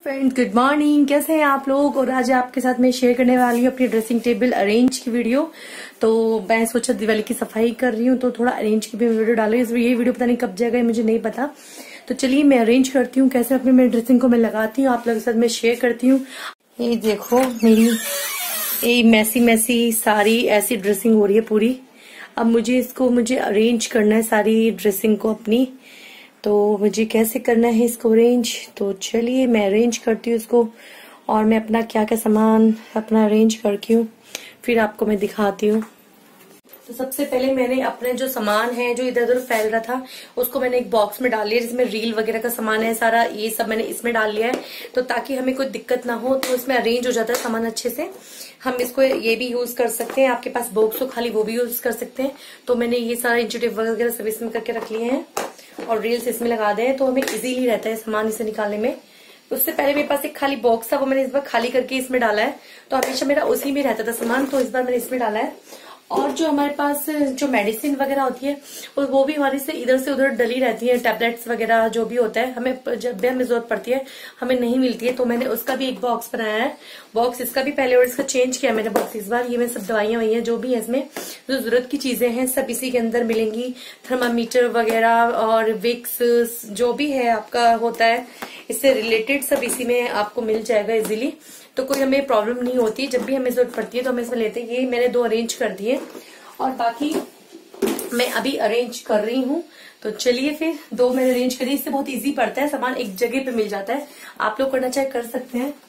Friends, good morning. कैसे हैं आप लोग। और आज आपके साथ मैं शेयर करने वाली हूँ अपनी ड्रेसिंग टेबल अरेंज की वीडियो। तो मैं सोचा दिवाली की सफाई कर रही हूँ तो थोड़ा अरेंज की भी वीडियो डालू। ये वीडियो पता नहीं कब जाएगा, मुझे नहीं पता। तो चलिए मैं अरेंज करती हूँ, कैसे अपनी मेरी ड्रेसिंग को मैं लगाती हूँ, आप लोगों के साथ मैं शेयर करती हूँ। ये देखो मेरी ये मैसी सारी ऐसी ड्रेसिंग हो रही है पूरी। अब मुझे अरेंज करना है सारी ड्रेसिंग को अपनी। तो मुझे कैसे करना है इसको अरेंज, तो चलिए मैं अरेंज करती हूँ इसको। और मैं अपना क्या क्या सामान अपना अरेंज करती हूँ फिर आपको मैं दिखाती हूँ। तो सबसे पहले मैंने अपने जो सामान है जो इधर उधर फैल रहा था उसको मैंने एक बॉक्स में डाल लिया, जिसमें रील वगैरह का सामान है सारा, ये सब मैंने इसमें डाल लिया है। तो ताकि हमें कोई दिक्कत ना हो, तो इसमें अरेंज हो जाता है सामान अच्छे से। हम इसको ये भी यूज कर सकते हैं, आपके पास बॉक्स हो खाली वो भी यूज कर सकते हैं। तो मैंने ये सारा इंची वगैरह सब इसमें करके रख लिए हैं और रील्स इसमें लगा दे, तो हमें इजीली रहता है सामान इसे निकालने में। उससे पहले मेरे पास एक खाली बॉक्स था, वो मैंने इस बार खाली करके इसमें डाला है। तो हमेशा मेरा उसी में रहता था सामान, तो इस बार मैंने इसमें डाला है। और जो हमारे पास जो मेडिसिन वगैरह होती है वो भी हमारी से इधर से उधर डली रहती है। टैबलेट्स वगैरह जो भी होता है, हमें जब भी हमें जरूरत पड़ती है हमें नहीं मिलती है, तो मैंने उसका भी एक बॉक्स बनाया है। बॉक्स इसका भी पहले और इसका चेंज किया मैंने बॉक्स इस बार। ये मैं सब दवाइयां वही जो भी है इसमें जो जरूरत की चीजें हैं सब इसी के अंदर मिलेंगी। थर्मामीटर वगैरह और विक्स जो भी है आपका होता है इससे रिलेटेड सब इसी में आपको मिल जाएगा इजीली। तो कोई हमें प्रॉब्लम नहीं होती, जब भी हमें जरूरत पड़ती है तो हम इसमें लेते हैं। ये मैंने 2 अरेंज कर दिए और बाकी मैं अभी अरेंज कर रही हूँ। तो चलिए फिर 2 मैंने अरेंज करी, इससे बहुत इजी पड़ता है, सामान एक जगह पे मिल जाता है। आप लोग करना चाहे कर सकते हैं।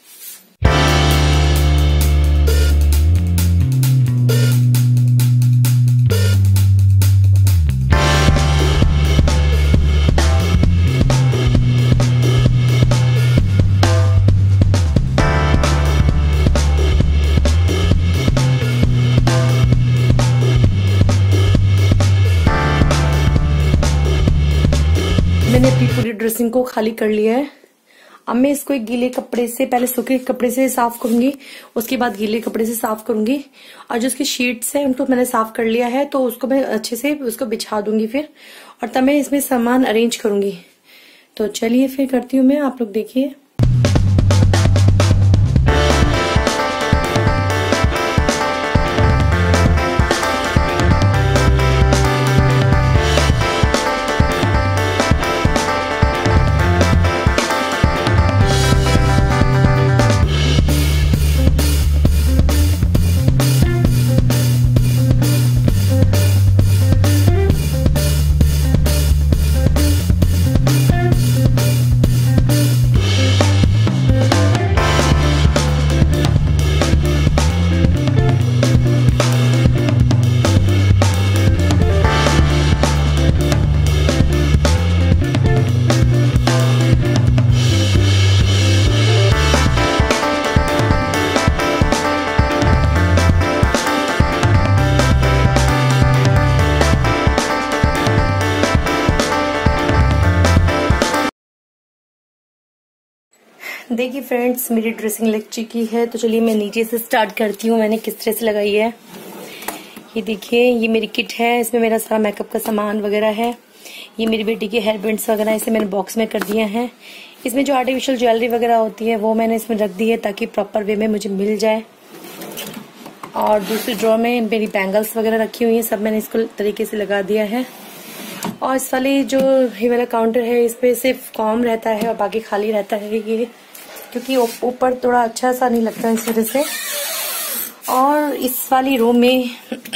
मैंने अपनी पूरी ड्रेसिंग को खाली कर लिया है। अब मैं इसको एक गीले कपड़े से, पहले सूखे कपड़े से साफ करूंगी, उसके बाद गीले कपड़े से साफ करूंगी। और जो उसकी शीट्स है उनको मैंने साफ कर लिया है, तो उसको मैं अच्छे से उसको बिछा दूंगी फिर, और तब मैं इसमें सामान अरेंज करूंगी। तो चलिए फिर करती हूँ मैं, आप लोग देखिए। देखिए फ्रेंड्स, मेरी ड्रेसिंग लग चुकी है। तो चलिए मैं नीचे से स्टार्ट करती हूँ मैंने किस तरह से लगाई है। ये देखिए, ये मेरी किट है, इसमें मेरा सारा मेकअप का सामान वगैरह है। ये मेरी बेटी के हेयर बैंड्स वगैरह इसे मैंने बॉक्स में कर दिया है। इसमें जो आर्टिफिशियल ज्वेलरी वगैरह होती है वो मैंने इसमें रख दी है ताकि प्रॉपर वे में मुझे मिल जाए। और दूसरी ड्रॉर में मेरी बैंगल्स वगैरह रखी हुई है, सब मैंने इसको तरीके से लगा दिया है। और इस वाली जो ये वाला काउंटर है इस पे सिर्फ कॉम रहता है और बाकी खाली रहता है ये, क्योंकि ऊपर थोड़ा अच्छा सा नहीं लगता इस वजह से। और इस वाली रूम में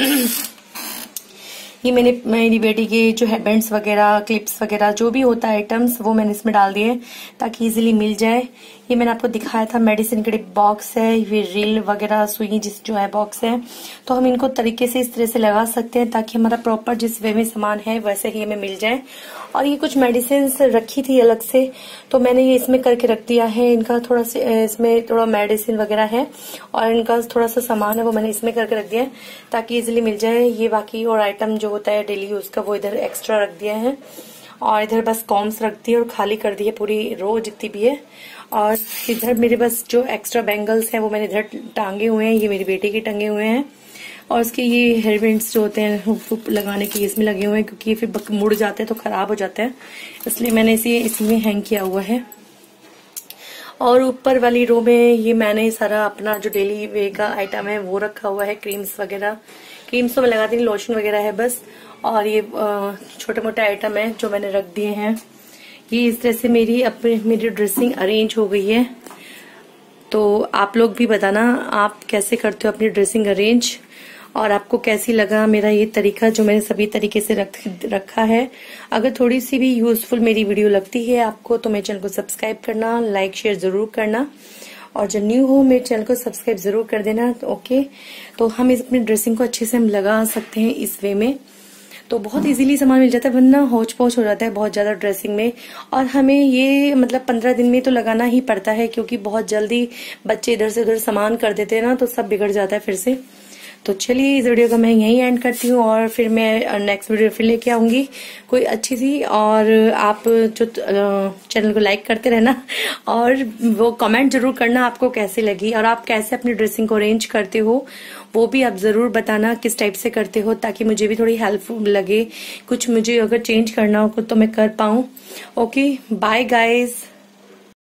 ये मैंने मेरी बेटी के जो हेयरबैंड्स वगैरह, क्लिप्स वगैरह जो भी होता है आइटम्स वो मैंने इसमें डाल दिए ताकि इजीली मिल जाए। ये मैंने आपको दिखाया था मेडिसिन के बॉक्स है, ये रील वगैरह सुई जिस जो है बॉक्स है। तो हम इनको तरीके से इस तरह से लगा सकते हैं ताकि हमारा प्रॉपर जिस वे में सामान है वैसे ही हमें मिल जाए। और ये कुछ मेडिसिन रखी थी अलग से, तो मैंने ये इसमें करके रख दिया है। इनका थोड़ा सा इसमें थोड़ा मेडिसिन वगैरह है और इनका थोड़ा सा सामान है वो मैंने इसमें करके रख दिया है ताकि इजीली मिल जाए। ये बाकी और आइटम जो होता है डेली यूज का वो इधर एक्स्ट्रा रख दिया है। और इधर बस कॉम्स रख दी और खाली कर दी है पूरी रो जितनी भी है। और इधर मेरे बस जो एक्स्ट्रा बैंगल्स हैं वो मैंने इधर टांगे हुए हैं, ये मेरी बेटी के टंगे हुए हैं। और उसके ये हेयर बैंड्स जो होते हैं लगाने के इसमें लगे हुए हैं, क्योंकि ये फिर मुड़ जाते हैं तो खराब हो जाता है, इसलिए मैंने इसे इसमें हैंग किया हुआ है। और ऊपर वाली रो में ये मैंने सारा अपना जो डेली वे का आइटम है वो रखा हुआ है, क्रीम्स वगैरह। क्रीम्स तो मैं लगाती नहीं, लोशन वगैरह है बस। और ये छोटे मोटे आइटम है जो मैंने रख दिए हैं। ये इस तरह से मेरी ड्रेसिंग अरेंज हो गई है। तो आप लोग भी बताना आप कैसे करते हो अपनी ड्रेसिंग अरेंज, और आपको कैसी लगा मेरा ये तरीका जो मैंने सभी तरीके से रखा है। अगर थोड़ी सी भी यूजफुल मेरी वीडियो लगती है आपको तो मेरे चैनल को सब्सक्राइब करना, लाइक शेयर जरूर करना, और जो न्यू हो मेरे चैनल को सब्सक्राइब जरूर कर देना। तो ओके, तो हम अपनी ड्रेसिंग को अच्छे से हम लगा सकते हैं इस वे में। तो बहुत इजीली सामान मिल जाता है, वरना हौच पौच हो जाता है बहुत ज्यादा ड्रेसिंग में। और हमें ये मतलब 15 दिन में तो लगाना ही पड़ता है, क्योंकि बहुत जल्दी बच्चे इधर से उधर सामान कर देते हैं ना, तो सब बिगड़ जाता है फिर से। तो चलिए इस वीडियो का मैं यहीं एंड करती हूँ, और फिर मैं नेक्स्ट वीडियो फिर लेके आऊंगी कोई अच्छी सी। और आप जो चैनल को लाइक करते रहना, और वो कमेंट जरूर करना आपको कैसी लगी, और आप कैसे अपनी ड्रेसिंग को अरेंज करते हो वो भी आप जरूर बताना, किस टाइप से करते हो, ताकि मुझे भी थोड़ी हेल्पफुल लगे। कुछ मुझे अगर चेंज करना हो तो मैं कर पाऊँ। Okay, bye guys.